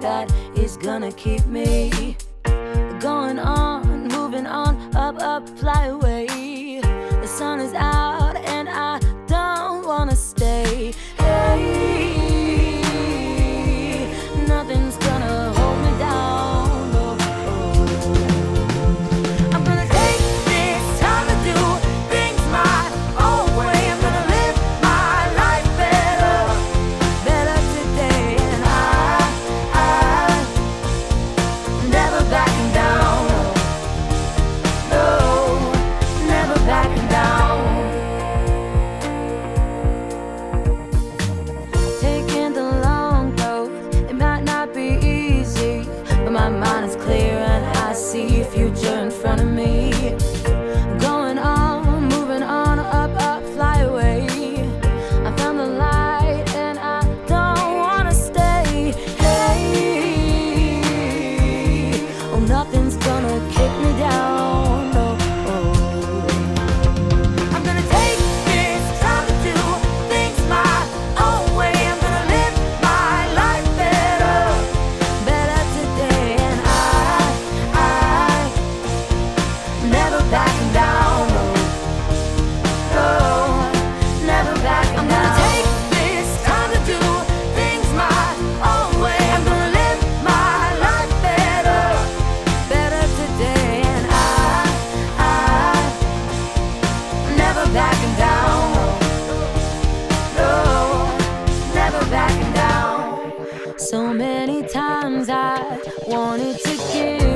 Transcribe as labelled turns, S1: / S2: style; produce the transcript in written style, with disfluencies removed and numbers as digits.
S1: that is gonna keep me going on, moving on, up, up, fly away. The sun is out and I don't wanna stay. Hey, nothing's gonna hold me down. No. I'm gonna take this time to do things my own way. I'm gonna live my life better, better today. And I never backing down. No, never backing down. Taking the long road, it might not be easy, but my mind is clear and I see a future in front of me. Going on, moving on, up, up, fly away. I found the light and I don't wanna stay. Hey, oh, nothing's gonna kick me down. No. I'm gonna take this time to do things my own way. I'm gonna live my life better, better today. And I never backing down. No, never backing down. I'm gonna take this time to do things my own way. I'm gonna live my life better, better today. And I never backing down. No, never backing down. So many times I wanted to give